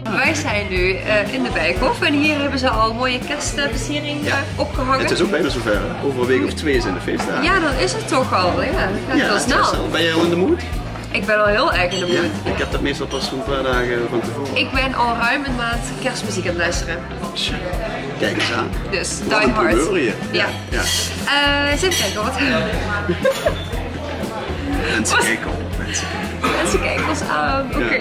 Wij zijn nu in de Bijkhof en hier hebben ze al mooie kerstversiering opgehangen. Het is ook bijna zover, hè? Over een week of 2 zijn de feestdagen. Ja, dan is het toch al. Ja, dat gaat wel snel. Ben jij al in de mood? Ik ben al heel erg in de mood. Ik heb dat meestal pas een paar dagen van tevoren. Ik ben al ruim een maand kerstmuziek aan het luisteren. Kijk eens aan. Dus wat Die Hard. Hier. Ja. Eens even kijken wat. Mensen kijken op. Mensen kijken ons aan. Oké.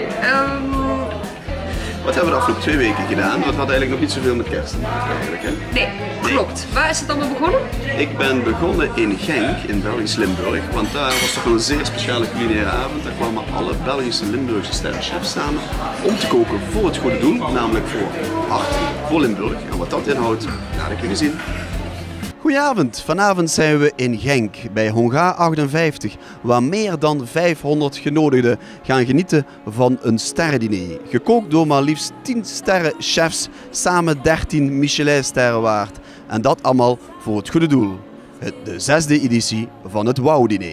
Wat hebben we de afgelopen 2 weken gedaan? Want we hadden eigenlijk nog niet zoveel met kerst te maken eigenlijk, hè? Nee, klopt. Waar is het allemaal begonnen? Ik ben begonnen in Genk, in Belgisch Limburg. Want daar was toch wel een zeer speciale culinaire avond. Daar kwamen alle Belgische Limburgse sterrenchefs samen om te koken voor het goede doel. Namelijk voor Hart voor Limburg. En wat dat inhoudt, laat ik jullie zien. Goedenavond, vanavond zijn we in Genk bij Hongaar 58, waar meer dan 500 genodigden gaan genieten van een sterrendiner. Gekookt door maar liefst 10 sterrenchefs, samen 13 Michelinsterren waard. En dat allemaal voor het goede doel. De 6e editie van het Wow-diner.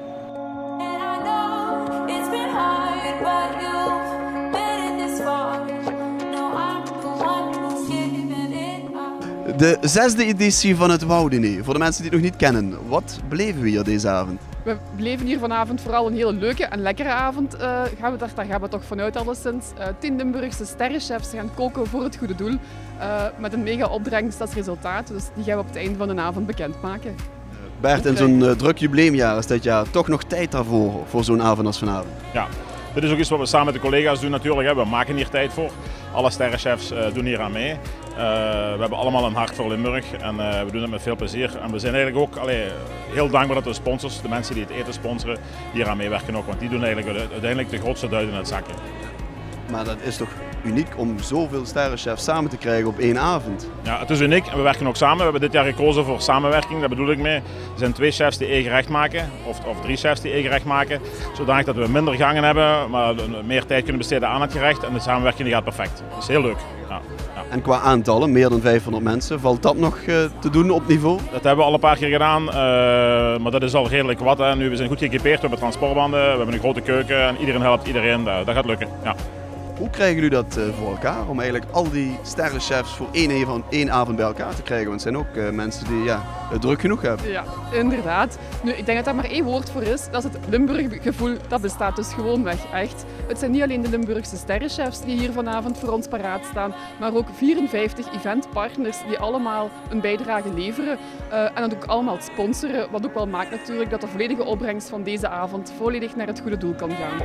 De 6e editie van het Wow-diner. Voor de mensen die het nog niet kennen, wat beleven we hier deze avond? We beleven hier vanavond vooral een hele leuke en lekkere avond. Daar gaan we toch vanuit alleszins. 10 Limburgse sterrenchefs gaan koken voor het goede doel. Met een mega opbrengst als resultaat. Dus die gaan we op het einde van de avond bekendmaken. Bert, in zo'n druk jubileumjaar als dit jaar toch nog tijd daarvoor, voor zo'n avond als vanavond? Ja, dit is ook iets wat we samen met de collega's doen natuurlijk. We maken hier tijd voor. Alle sterrenchefs doen hier aan mee. We hebben allemaal een hart voor Limburg en we doen het met veel plezier. En we zijn eigenlijk ook heel dankbaar dat de sponsors, de mensen die het eten sponsoren, hier aan meewerken ook. Want die doen eigenlijk uiteindelijk de grootste duit in het zakje. Maar dat is toch uniek om zoveel sterrenchefs samen te krijgen op één avond? Ja, het is uniek en we werken ook samen. We hebben dit jaar gekozen voor samenwerking, daar bedoel ik mee. Er zijn 2 chefs die één gerecht maken, of 3 chefs die één gerecht maken. Zodanig dat we minder gangen hebben, maar meer tijd kunnen besteden aan het gerecht. En de samenwerking die gaat perfect. Dat is heel leuk. Ja. En qua aantallen, meer dan 500 mensen, valt dat nog te doen op niveau? Dat hebben we al een paar keer gedaan, maar dat is al redelijk wat. Hè. Nu, we zijn goed geëquipeerd, we hebben transportbanden, we hebben een grote keuken en iedereen helpt iedereen. Dat gaat lukken. Ja. Hoe krijgen jullie dat voor elkaar om eigenlijk al die sterrenchefs voor één avond bij elkaar te krijgen? Want het zijn ook mensen die het druk genoeg hebben. Ja, inderdaad. Nu, ik denk dat daar maar één woord voor is. Dat is het Limburg-gevoel. Dat bestaat dus gewoonweg, echt. Het zijn niet alleen de Limburgse sterrenchefs die hier vanavond voor ons paraat staan, maar ook 54 eventpartners die allemaal een bijdrage leveren. En dat ook allemaal sponsoren, wat ook wel maakt natuurlijk dat de volledige opbrengst van deze avond volledig naar het goede doel kan gaan.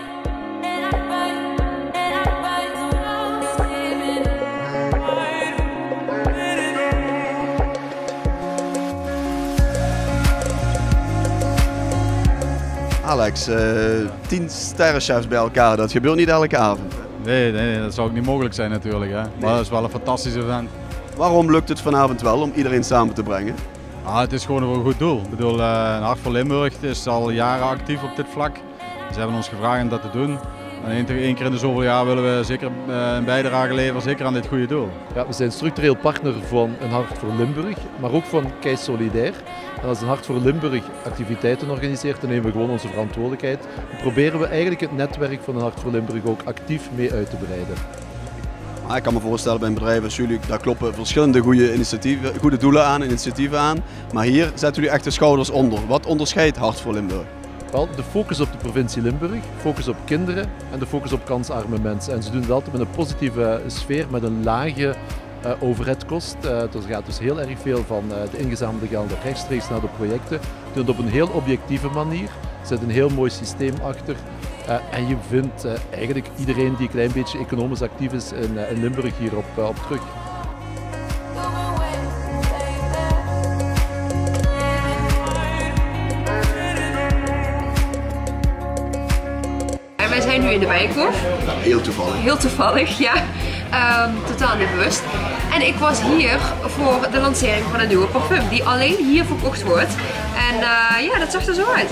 Alex, 10 sterrenchefs bij elkaar, dat gebeurt niet elke avond. Nee, dat zou ook niet mogelijk zijn natuurlijk. Hè. Maar dat is wel een fantastisch event. Waarom lukt het vanavond wel om iedereen samen te brengen? Het is gewoon voor een goed doel. Ik bedoel, een Hart voor Limburg is al jaren actief op dit vlak. Ze hebben ons gevraagd om dat te doen. En één keer in de zoveel jaar willen we zeker een bijdrage leveren, zeker aan dit goede doel. Ja, we zijn structureel partner van een Hart voor Limburg, maar ook van Kei Solidair. En als een Hart voor Limburg activiteiten organiseert, dan nemen we gewoon onze verantwoordelijkheid. Dan proberen we eigenlijk het netwerk van een Hart voor Limburg ook actief mee uit te breiden. Ik kan me voorstellen bij een bedrijf als jullie, daar kloppen verschillende goede doelen aan, initiatieven aan. Maar hier zetten jullie echt de schouders onder. Wat onderscheidt Hart voor Limburg? Wel, de focus op de provincie Limburg, focus op kinderen en de focus op kansarme mensen. En ze doen het altijd met een positieve sfeer, met een lage overheadkost. Er gaat dus heel erg veel van de ingezamelde gelden rechtstreeks naar de projecten. Ze doen het op een heel objectieve manier. Er zit een heel mooi systeem achter. En je vindt eigenlijk iedereen die een klein beetje economisch actief is in Limburg hierop op terug. Wij zijn nu in de Bijkhof. Heel toevallig. Heel toevallig, ja. Totaal niet bewust. En ik was hier voor de lancering van een nieuwe parfum die alleen hier verkocht wordt. En ja, dat zag er zo uit.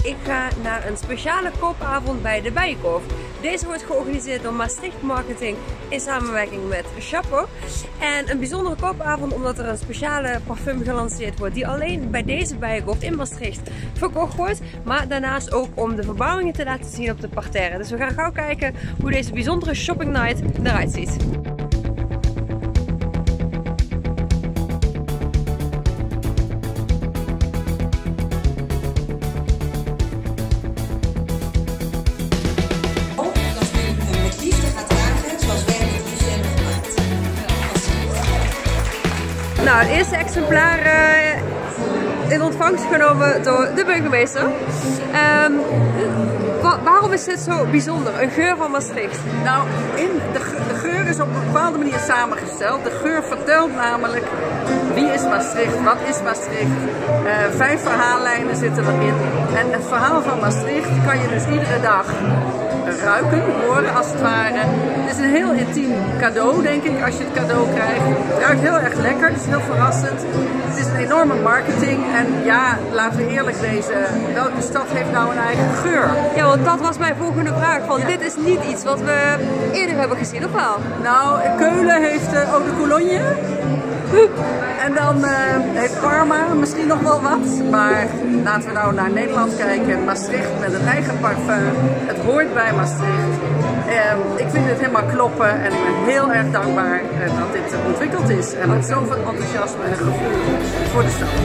Ik ga naar een speciale koopavond bij de Bijenkorf. Deze wordt georganiseerd door Maastricht Marketing in samenwerking met Chapeau. En een bijzondere koopavond omdat er een speciale parfum gelanceerd wordt die alleen bij deze Bijenkorf in Maastricht verkocht wordt. Maar daarnaast ook om de verbouwingen te laten zien op de parterre. Dus we gaan gauw kijken hoe deze bijzondere shopping night eruit ziet. Nou, het eerste exemplaar in ontvangst genomen door de burgemeester. Waarom is dit zo bijzonder? Een geur van Maastricht? Nou, de geur is op een bepaalde manier samengesteld. De geur vertelt namelijk wie is Maastricht, wat is Maastricht. 5 verhaallijnen zitten erin. En het verhaal van Maastricht kan je dus iedere dag ruiken, horen als het ware. Het is een heel intiem cadeau, denk ik, als je het cadeau krijgt. Het ruikt heel erg lekker, het is heel verrassend. Het is een enorme marketing en ja, laten we eerlijk wezen, welke stad heeft nou een eigen geur? Ja, want dat was mijn volgende vraag. Van, dit is niet iets wat we eerder hebben gezien, of wel? Nou, Keulen heeft Eau de Cologne. En dan heeft Parma misschien nog wel wat. Maar laten we nou naar Nederland kijken. Maastricht met een eigen parfum. Het hoort bij Maastricht. Ik vind het helemaal kloppen en ik ben heel erg dankbaar dat dit ontwikkeld is. En met zoveel enthousiasme en gevoel voor de stad.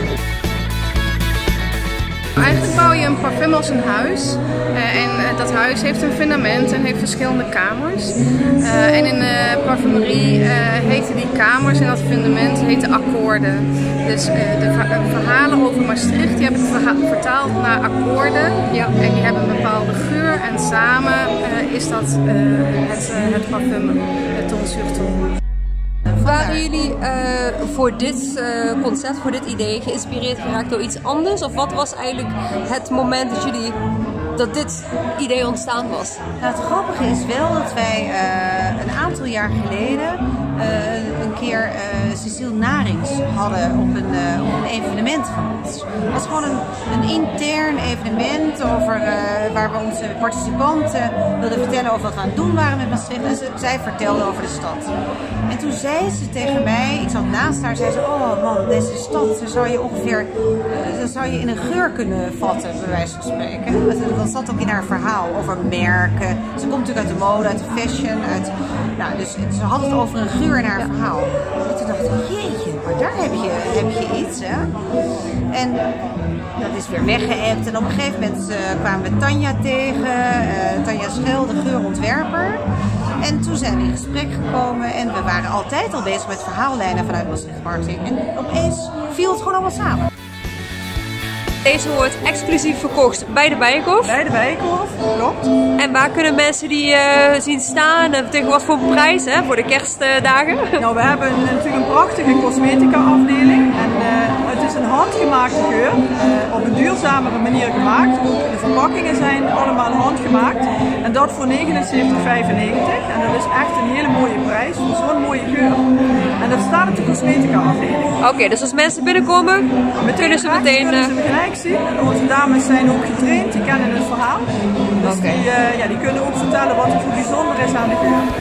Eigenlijk bouw je een parfum als een huis. En dat huis heeft een fundament en heeft verschillende kamers. En in de parfumerie heten die kamers en dat fundament heten akkoorden. Dus de verhalen over Maastricht die heb ik vertaald naar akkoorden. Ja. En die hebben een bepaalde geur en samen is dat het parfum, het Ton sur Ton. Waren jullie voor dit concept, voor dit idee geïnspireerd geraakt door iets anders? Of wat was eigenlijk het moment dat dit idee ontstaan was? Nou, het grappige is wel dat wij een aantal jaar geleden een keer Cecile Narings hadden op een evenement van ons. Het was gewoon een intern evenement over, waar we onze participanten wilden vertellen over wat we aan het doen waren met Maastricht. En zij vertelde over de stad. En toen zei ze tegen mij, ik zat naast haar, zei ze, oh man, deze stad zou je ongeveer in een geur kunnen vatten, bij wijze van spreken. Dat zat ook in haar verhaal over merken. Ze komt natuurlijk uit de mode, uit de fashion, dus ze had het over een geur in haar verhaal. En toen dacht ik, jeetje, maar daar heb je iets, hè. En dat is weer weggeëpt. En op een gegeven moment kwamen we Tanja tegen, Tanja Schel, de geurontwerper. En toen zijn we in gesprek gekomen en we waren altijd al bezig met verhaallijnen vanuit Maastricht Marketing. En opeens viel het gewoon allemaal samen. Deze wordt exclusief verkocht bij de Bijenkorf. Bij de Bijenkorf, klopt. En waar kunnen mensen die zien staan en tegen wat voor prijs voor de kerstdagen? Nou, we hebben natuurlijk een prachtige cosmetica afdeling. En het is een handgemaakte geur, op een duurzamere manier gemaakt. Ook de verpakkingen zijn allemaal handgemaakt. En dat voor 79,95. En dat is echt een hele mooie prijs voor zo'n mooie geur. En dat staat op de cosmetica afdeling. Oké, dus als mensen binnenkomen, kunnen ze meteen... zien. En onze dames zijn ook getraind, die kennen het verhaal. Dus die kunnen ook vertellen wat er bijzonder is aan de geur.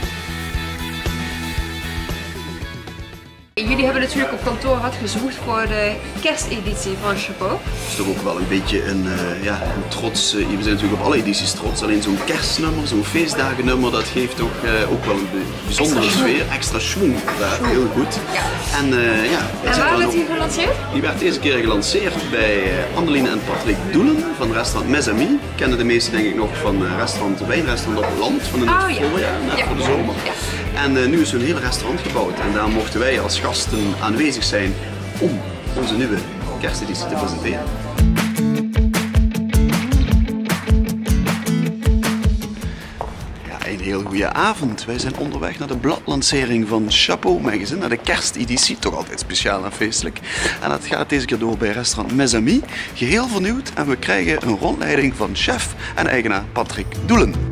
Jullie hebben natuurlijk op kantoor hard gezocht voor de kersteditie van Chapeau. Het is toch ook wel een beetje een trots. We zijn natuurlijk op alle edities trots. Alleen zo'n kerstnummer, zo'n feestdagennummer, dat geeft ook wel een bijzondere sfeer. Extra schwung, heel goed. Ja. En waar werd die gelanceerd? Die werd deze keer gelanceerd bij Anneline en Patrick Doelen van restaurant Mes Amis. Kennen de meesten denk ik nog van wijnrestaurant op het land van in het voorjaar, net voor de zomer. Ja. En nu is hun hele restaurant gebouwd en daar mochten wij als gasten aanwezig zijn om onze nieuwe kersteditie te presenteren. Ja, een heel goede avond. Wij zijn onderweg naar de bladlancering van Chapeau Magazine, naar de kersteditie, toch altijd speciaal en feestelijk. En dat gaat deze keer door bij restaurant Mes Amis, geheel vernieuwd en we krijgen een rondleiding van chef en eigenaar Patrick Doelen.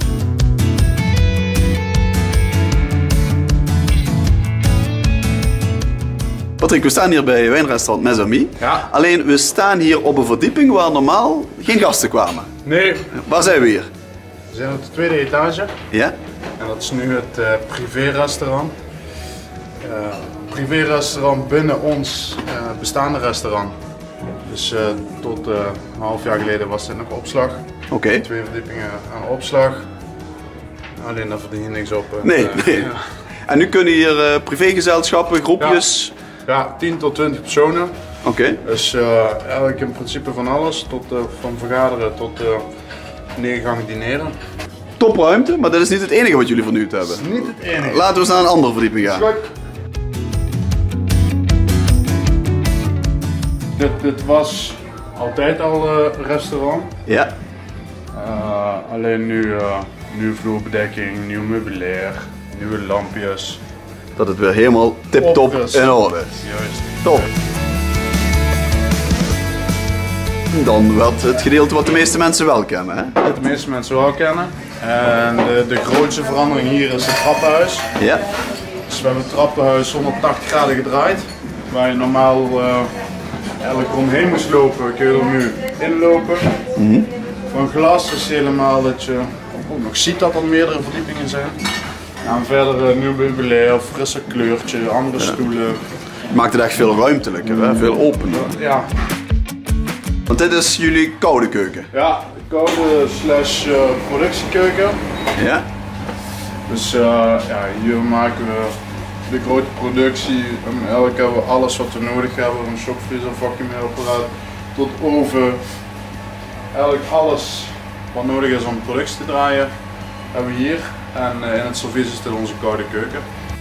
Patrick, we staan hier bij wijnrestaurant Mes Amis. Ja. Alleen, we staan hier op een verdieping waar normaal geen gasten kwamen. Nee. Waar zijn we hier? We zijn op de tweede etage. Ja? En dat is nu het privé-restaurant. Privé-restaurant binnen ons bestaande restaurant. Dus tot een half jaar geleden was dit nog opslag. Oké. 2 verdiepingen aan opslag. Alleen daar verdien je niks op. Nee. Ja. En nu kunnen hier privégezelschappen, groepjes... Ja, 10 tot 20 personen. Oké. Dus eigenlijk in principe van alles. Van vergaderen tot 9 gangen dineren. Topruimte, maar dat is niet het enige wat jullie vernieuwd hebben. Dat is niet het enige. Laten we eens naar een andere verdieping gaan. Dit was altijd al een restaurant. Ja. Alleen nu nieuwe vloerbedekking, nieuw meubilair, nieuwe lampjes. Dat het weer helemaal tip-top in orde is. Juist. Top. Dan wat het gedeelte wat de meeste mensen wel kennen. Hè? Wat de meeste mensen wel kennen. En de grootste verandering hier is het trappenhuis. Ja. Dus we hebben het trappenhuis 180 graden gedraaid. Waar je normaal eigenlijk omheen moest lopen, kun je er nu inlopen. Van glas is helemaal dat je ook nog ziet dat er meerdere verdiepingen zijn. En verder nieuw meubilair, frisser kleurtje, andere stoelen. Maakt het echt veel ruimtelijker, hè? Veel opener. Ja. Want dit is jullie koude keuken. Ja, koude slash productiekeuken. Ja. Dus ja, hier maken we de grote productie. Eigenlijk hebben we alles wat we nodig hebben. Van shockvriezer, vacuumapparaat tot oven. Eigenlijk alles wat nodig is om productie te draaien hebben we hier. En in het servies is dit onze koude keuken.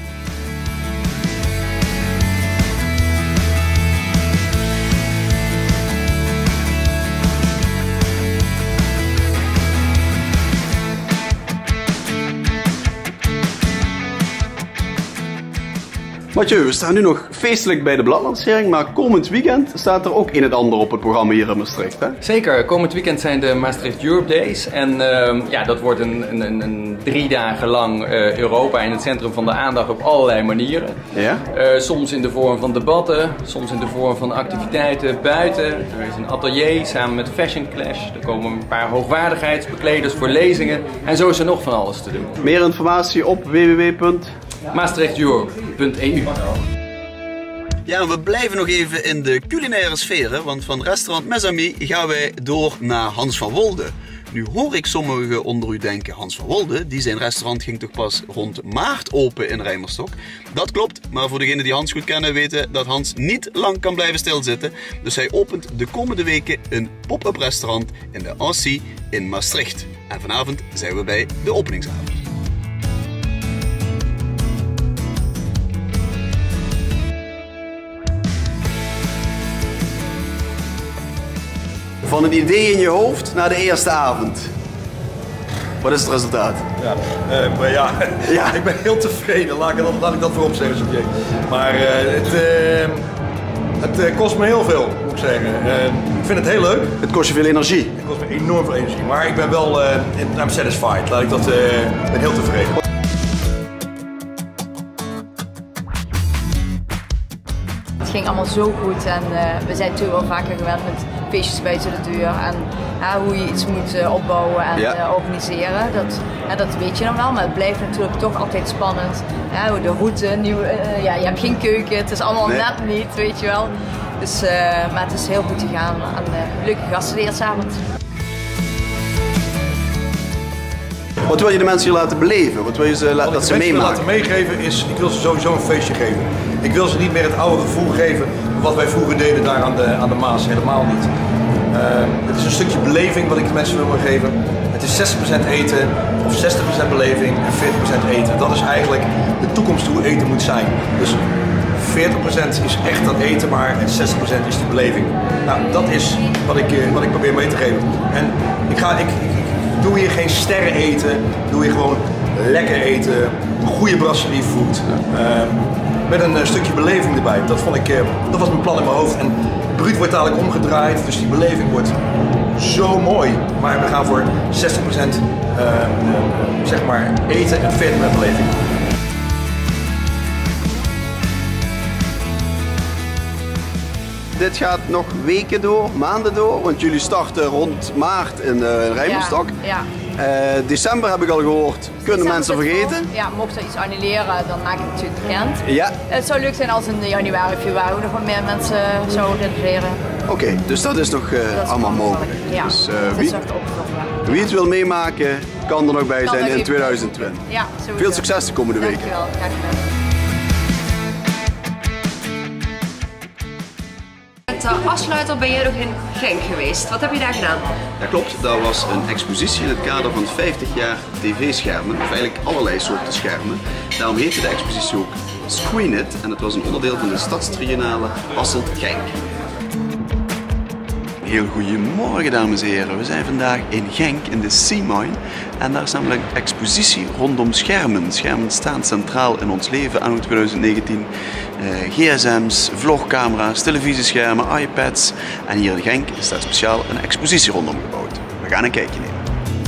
Mathieu, we staan nu nog feestelijk bij de bladlancering, maar komend weekend staat er ook een en ander op het programma hier in Maastricht, hè? Zeker, komend weekend zijn de Maastricht Europe Days en ja, dat wordt een 3 dagen lang Europa in het centrum van de aandacht op allerlei manieren. Ja? Soms in de vorm van debatten, soms in de vorm van activiteiten buiten. Er is een atelier samen met Fashion Clash, er komen een paar hoogwaardigheidsbekleders voor lezingen en zo is er nog van alles te doen. Meer informatie op maastrichteurope.eu. Ja, we blijven nog even in de culinaire sfeer, hè? Want van restaurant Mes Amis gaan wij door naar Hans van Wolde. Nu hoor ik sommigen onder u denken, Hans van Wolde, die zijn restaurant ging toch pas rond maart open in Rijmerstok. Dat klopt, maar voor degenen die Hans goed kennen weten dat Hans niet lang kan blijven stilzitten. Dus hij opent de komende weken een pop-up restaurant in de Ancy in Maastricht. En vanavond zijn we bij de openingsavond. Van een idee in je hoofd naar de eerste avond. Wat is het resultaat? Ja, ik ben heel tevreden. Laat ik dat voorop zeggen, subject. Maar het kost me heel veel, moet ik zeggen. Ik vind het heel leuk. Het kost je veel energie. Het kost me enorm veel energie. Maar ik ben wel I'm satisfied. Laat ik dat, ben heel tevreden. Het ging allemaal zo goed en we zijn natuurlijk wel vaker gewend met feestjes buiten de deur en hoe je iets moet opbouwen en organiseren. Dat weet je dan wel, maar het blijft natuurlijk toch altijd spannend. De route, je hebt geen keuken, het is allemaal net niet, weet je wel. Dus, maar het is heel goed gegaan en leuke gasten de eerste avond. Wat wil je de mensen hier laten beleven? Wat wil je ze dat ze meemaken? Wat ik de mensen wil laten meegeven is, ik wil ze sowieso een feestje geven. Ik wil ze niet meer het oude gevoel geven wat wij vroeger deden daar aan de Maas. Helemaal niet. Het is een stukje beleving wat ik de mensen wil geven. Het is 60% eten of 60% beleving en 40% eten. Dat is eigenlijk de toekomst hoe eten moet zijn. Dus 40% is echt dat eten, maar en 60% is die beleving. Nou, dat is wat ik probeer mee te geven. En ik doe hier geen sterren eten, doe hier gewoon lekker eten, goede brasserie food. Met een stukje beleving erbij. Dat was mijn plan in mijn hoofd. En Bruut wordt dadelijk omgedraaid, dus die beleving wordt zo mooi. Maar we gaan voor 60% zeg maar eten en 40% beleving. dit gaat nog weken door, maanden door, want jullie starten rond maart in Rijmerstok. Ja. December heb ik al gehoord, kunnen mensen vergeten? Ja, mocht er iets annuleren, dan maak ik het natuurlijk bekend. Ja. Het zou leuk zijn als in januari, februari nog wat meer mensen zouden reageren. Oké, dus dat is nog allemaal mogelijk. Ja, dus, wie het wil meemaken, kan er nog bij zijn in 2020. Ja, veel succes de komende weken. Dankjewel, graag gedaan. Met afsluiter ben jij nog in Genk geweest. Wat heb je daar gedaan? Ja, klopt. Dat was een expositie in het kader van 50 jaar tv-schermen, of eigenlijk allerlei soorten schermen. Daarom heette de expositie ook Screen It en het was een onderdeel van de Stadstriennale Hasselt-Genk. Heel goedemorgen dames en heren, we zijn vandaag in Genk in de Seamine en daar is namelijk een expositie rondom schermen. Schermen staan centraal in ons leven anno 2019. GSM's, vlogcamera's, televisieschermen, iPads en hier in Genk is daar speciaal een expositie rondom gebouwd. We gaan een kijkje nemen.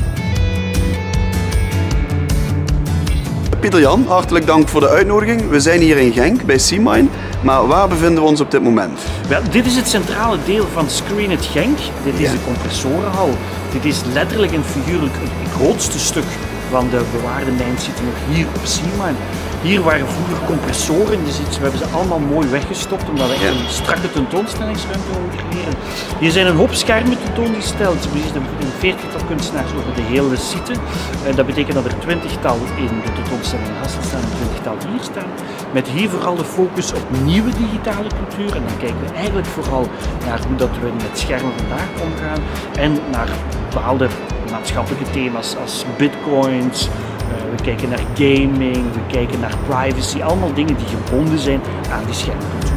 Pieter-Jan, hartelijk dank voor de uitnodiging. We zijn hier in Genk bij Seamine, maar waar bevinden we ons op dit moment? Wel, dit is het centrale deel van Screen It Genk. Dit is de compressorenhal. Dit is letterlijk en figuurlijk het grootste stuk van de bewaarde mijnsite nog hier op Seamine. Hier waren vroeger compressoren, dus we hebben ze allemaal mooi weggestopt omdat we een strakke tentoonstellingsruimte wilden creëren. Hier zijn een hoop schermen tentoongesteld. Er zitten een 40-tal kunstenaars over de hele site. Dat betekent dat er 20-tal in de tentoonstelling in Hasselt staan en 20-tal hier staan. Met hier vooral de focus op nieuwe digitale cultuur. En dan kijken we eigenlijk vooral naar hoe dat we met schermen vandaag omgaan en naar bepaalde maatschappelijke thema's als bitcoins. We kijken naar gaming, we kijken naar privacy, allemaal dingen die gebonden zijn aan die schermcultuur.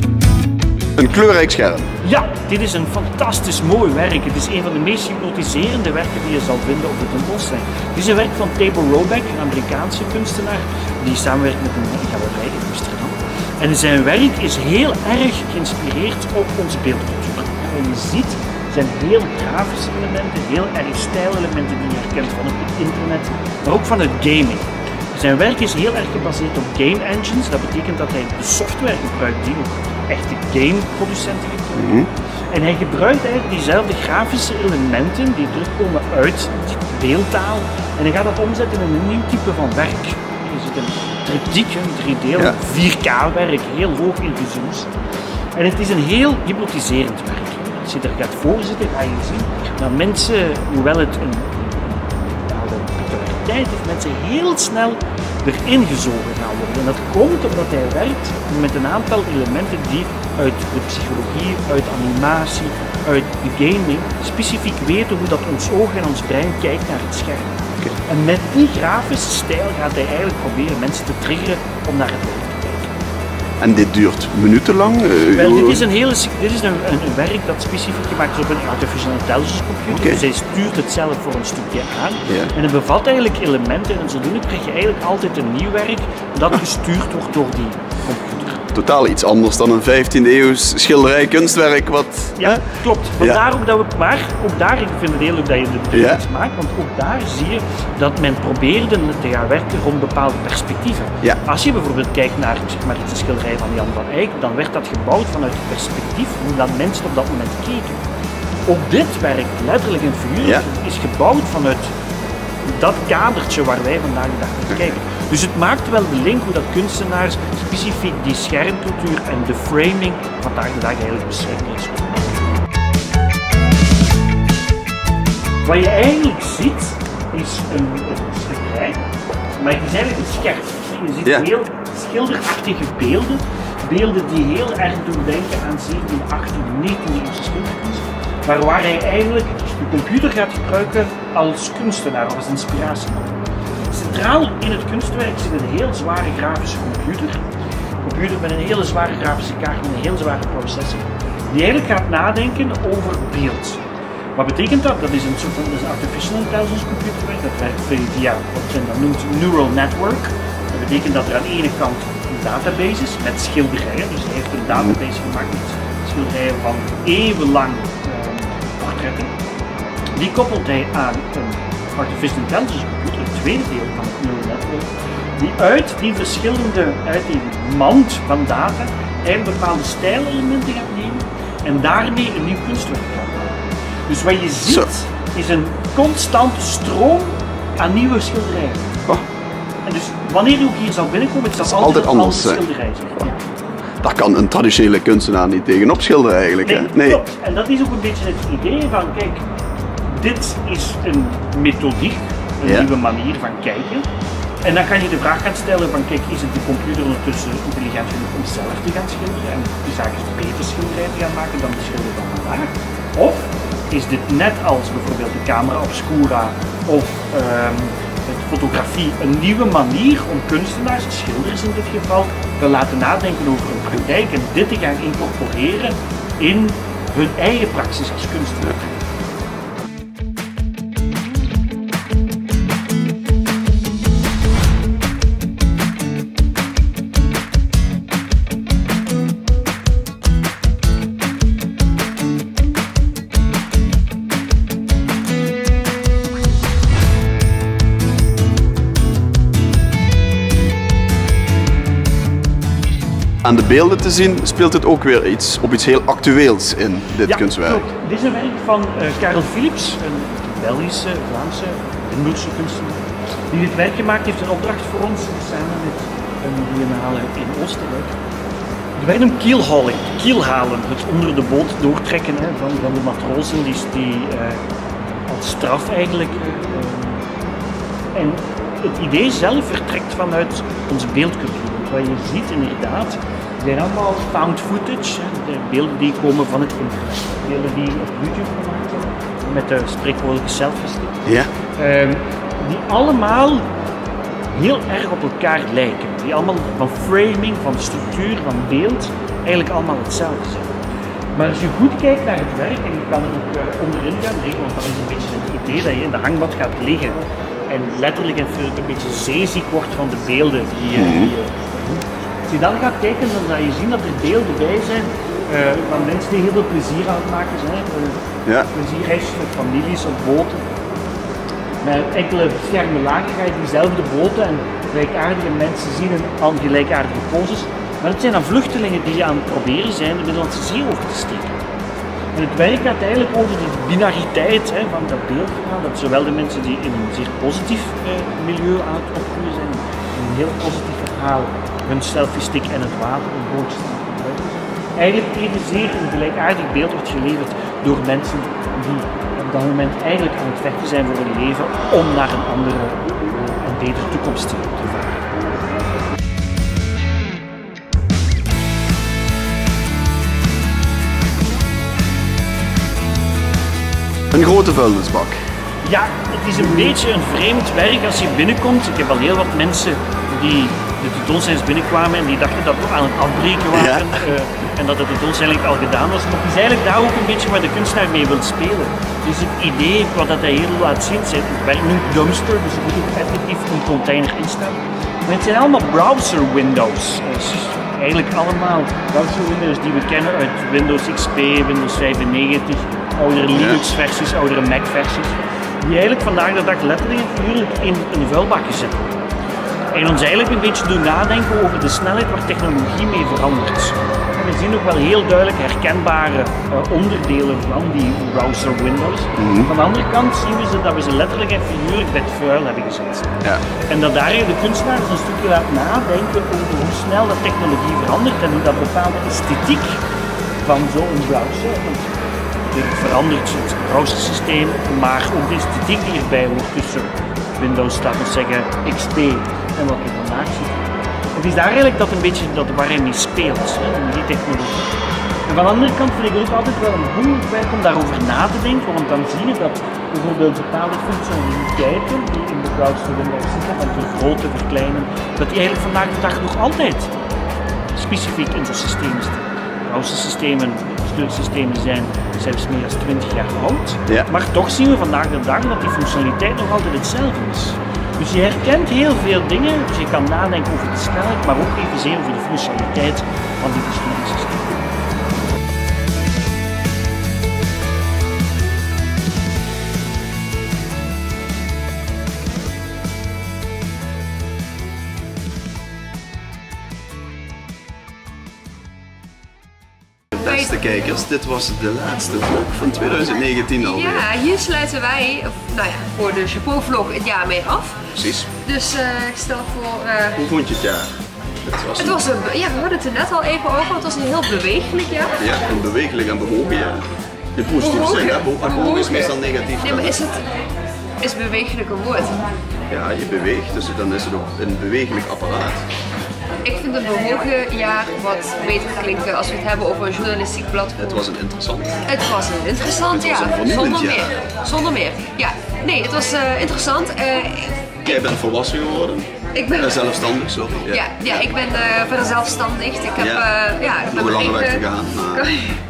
Een kleurrijk scherm. Ja, dit is een fantastisch mooi werk. Het is een van de meest hypnotiserende werken die je zal vinden op de tentoonstelling. Dit is een werk van Tabor Roback, een Amerikaanse kunstenaar, die samenwerkt met een galerij in Amsterdam. En zijn werk is heel erg geïnspireerd op onze beeldcultuur. En je ziet zijn heel grafische elementen, heel erg stijlelementen die je herkent van het internet, maar ook van het gaming. Zijn werk is heel erg gebaseerd op game engines. Dat betekent dat hij de software gebruikt die ook echte gameproducenten gebruiken. En hij gebruikt eigenlijk diezelfde grafische elementen die terugkomen uit beeldtaal. En hij gaat dat omzetten in een nieuw type van werk. Je ziet een triptiek, een 3D, 4K-werk, heel hoog in resolutie. En het is een heel hypnotiserend werk. Als je er gaat voorzitten, ga je zien dat mensen, hoewel het een bepaalde populariteit heeft, mensen heel snel erin gezogen gaan worden. En dat komt omdat hij werkt met een aantal elementen die uit de psychologie, uit animatie, uit de gaming, specifiek weten hoe dat ons oog en ons brein kijkt naar het scherm. En met die grafische stijl gaat hij eigenlijk proberen mensen te triggeren om naar het werk te kijken. En dit duurt minutenlang? Wel, dit is een werk dat specifiek gemaakt is op een artificial intelligence computer. Dus hij stuurt het zelf voor een stukje aan. En het bevat eigenlijk elementen en zodoende krijg je eigenlijk altijd een nieuw werk dat gestuurd wordt door die computer. Totaal iets anders dan een 15e eeuws schilderij kunstwerk. Ja, klopt. Vandaar ook dat we, maar ook daar, ik vind het heel leuk dat je de iets maakt, want ook daar zie je dat men probeerde te gaan werken rond bepaalde perspectieven. Als je bijvoorbeeld kijkt naar de schilderij van Jan van Eyck, dan werd dat gebouwd vanuit het perspectief hoe dat mensen op dat moment keken. Ook dit werk, letterlijk en figuurlijk, is gebouwd vanuit dat kadertje waar wij vandaag de dag naar kijken. Dus het maakt wel de link hoe dat kunstenaars specifiek die schermcultuur en de framing vandaag de dag eigenlijk beschrijven is. Wat je eigenlijk ziet is een schilderij, maar het is eigenlijk een scherm. Je ziet heel schilderachtige beelden, beelden die heel erg doen denken aan 17e, 18e, 19e eeuwse schilderkunst. Maar waar hij eigenlijk de computer gaat gebruiken als kunstenaar of als inspiratiebron. Centraal in het kunstwerk zit een heel zware grafische computer. Een computer met een hele zware grafische kaart en een heel zware processor. Die eigenlijk gaat nadenken over beeld. Wat betekent dat? Dat is een soort van artificial intelligence computer. Dat werkt via wat men dan noemt neural network. Dat betekent dat er aan de ene kant een database is met schilderijen. Dus hij heeft een database gemaakt met schilderijen van eeuwenlang portretten. Die koppelt hij aan een artificial intelligence computer, het tweede deel van het neural network, die uit die mand van data eigenlijk bepaalde stijlelementen gaat nemen en daarmee een nieuw kunstwerk gaan maken. Dus wat je ziet is een constante stroom aan nieuwe schilderijen. Oh. En dus wanneer je ook hier zal binnenkomen, het zal altijd anders zijn. Daar kan een traditionele kunstenaar niet tegenop schilderen eigenlijk. Nee, hè? Nee. Klopt. En dat is ook een beetje het idee van, kijk, dit is een methodiek, een nieuwe manier van kijken. En dan kan je de vraag gaan stellen van, kijk, is het de computer ondertussen intelligent genoeg om zelf te gaan schilderen en de zaken beter schilderijen te gaan maken dan de schilder van vandaag? Of is dit net als bijvoorbeeld de camera obscura of fotografie een nieuwe manier om kunstenaars, schilders in dit geval, te laten nadenken over hun praktijk en dit te gaan incorporeren in hun eigen praxis als kunstenaar. Aan de beelden te zien speelt het ook weer op iets heel actueels in dit kunstwerk. Klopt. Dit is een werk van Karel Philips, een Belgische, Vlaamse, Limburgse kunstenaar, die dit werk gemaakt heeft in opdracht voor ons samen met een biennale in Oostenrijk. Het werd hem kielhalen, het onder de boot doortrekken van de matrozen die als straf eigenlijk. En het idee zelf vertrekt vanuit onze beeldcultuur. Wat je ziet inderdaad, zijn allemaal found footage, de beelden die komen van het internet, beelden die op YouTube gemaakt worden, met de spreekwoordelijke selfie-stick. Ja. Die allemaal heel erg op elkaar lijken. Die allemaal van framing, van structuur, van beeld, eigenlijk allemaal hetzelfde zijn. Maar als je goed kijkt naar het werk, en je kan er ook onderin gaan liggen, want dat is een beetje het idee dat je in de hangmat gaat liggen en letterlijk en figuurlijk een beetje zeeziek wordt van de beelden die je als je dan gaat kijken, dan zal je zien dat er beelden bij zijn van mensen die heel veel plezier aan het maken zijn. Plezierreisjes met families op boten. Met enkele scherme lagen ga je diezelfde boten en gelijkaardige mensen zien in gelijkaardige poses. Maar het zijn dan vluchtelingen die aan het proberen zijn de Middellandse Zee over te steken. En het werk gaat eigenlijk over de binariteit van dat beeldverhaal, dat zowel de mensen die in een zeer positief milieu aan het opgroeien zijn, een heel positief verhaal, hun selfie-stick en het water, een bootje staan gebruiken. Eigenlijk evenzeer een gelijkaardig beeld wordt geleverd door mensen die op dat moment eigenlijk aan het vechten zijn voor hun leven om naar een andere en betere toekomst te varen. Een grote vuilnisbak. Ja, het is een beetje een vreemd werk als je binnenkomt. Ik heb al heel wat mensen die de tentoonstelling binnenkwamen en die dachten dat we aan het afbreken waren en dat de tentoonstelling al gedaan was. Maar het is eigenlijk daar ook een beetje waar de kunstenaar mee wil spelen. Dus het idee wat dat hij hier laat zien, het werk noemt dumpster, dus er moet ook effectief een container in staan. Maar het zijn allemaal browser windows. Eigenlijk allemaal browser windows die we kennen uit Windows XP, Windows 95, oudere Linux versies, oudere Mac versies. Die eigenlijk vandaag de dag letterlijk en figuurlijk in een vuilbak gezet worden. En ons eigenlijk een beetje doen nadenken over de snelheid waar technologie mee verandert. En we zien ook wel heel duidelijk herkenbare onderdelen van die browser windows. Van de andere kant zien we dat we ze letterlijk en figuurlijk bij het vuil hebben gezet. Ja. En dat daar de kunstenaar dus een stukje laat nadenken over hoe snel dat technologie verandert en hoe dat bepaalde esthetiek van zo'n browser. Het verandert het browsersysteem, maar ook de esthetiek die erbij hoort tussen Windows, laten we zeggen, XP en wat we vandaag zien. Het is daar eigenlijk dat een beetje waar hij mee speelt, die technologie. En van de andere kant vind ik het ook altijd wel een boeiend werk om daarover na te denken, want dan zie je dat bijvoorbeeld bepaalde functionaliteiten die in de browser Windows zitten, van vergroten, verkleinen, dat die eigenlijk vandaag de dag nog altijd specifiek in zo'n systeem zitten. Browsersystemen, stuursystemen zijn zelfs meer dan 20 jaar oud, maar toch zien we vandaag de dag dat die functionaliteit nog altijd hetzelfde is. Dus je herkent heel veel dingen, dus je kan nadenken over de snelheid, maar ook evenzeer over de functionaliteit van die verschillende systemen. De beste kijkers, dit was de laatste vlog van 2019 alweer. Ja, hier sluiten wij, nou ja, voor de Chapeau vlog het jaar mee af. Precies. Dus ik stel voor... Hoe vond je het jaar? Het was een, ja, we hadden het er net al even over, het was een heel bewegelijk jaar. Ja, een bewegelijk en bewogen jaar. De positieve zin, hè? Bewogen is meestal negatief. Nee, maar is bewegelijk een woord? Ja, je beweegt, dus dan is het ook een bewegelijk apparaat. Ik vind een bewogen jaar wat beter klinken als we het hebben over een journalistiek platform. Het was een interessant. Het was een interessant jaar, zonder meer. Zonder meer. Ja, nee, het was interessant. Jij bent volwassen geworden. Ik ben zelfstandig, sorry. Ja, ik ben verzelfstandigd. Ik heb nog een lange weg te gaan. Maar...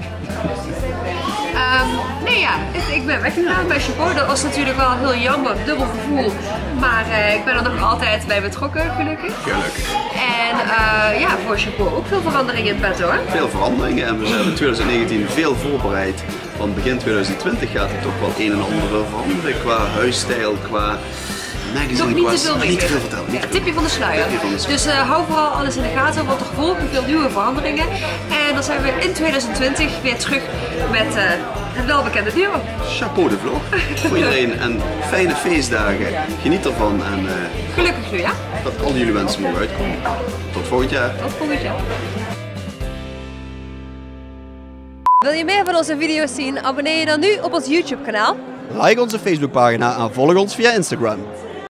nee, ja, ik ben weggegaan bij Chapeau. Dat was natuurlijk wel heel jammer, dubbel gevoel. Maar ik ben er nog altijd bij betrokken, gelukkig. Gelukkig. En ja, voor Chapeau ook veel veranderingen in petto, hoor. Veel veranderingen en we zijn in 2019 veel voorbereid. Want begin 2020 gaat er toch wel een en ander veranderen qua huisstijl, qua... Nog niet te veel mee. Niet te veel vertellen. Ja, tipje van de sluier. Dus hou vooral alles in de gaten, want er volgen veel nieuwe veranderingen. En dan zijn we in 2020 weer terug met het welbekende duo. Chapeau de vlog. Voor iedereen en fijne feestdagen. Geniet ervan en gelukkig nu, ja. Dat al jullie wensen mogen uitkomen. Tot volgend jaar. Tot volgend jaar. Wil je meer van onze video's zien? Abonneer je dan nu op ons YouTube kanaal. Like onze Facebookpagina en volg ons via Instagram.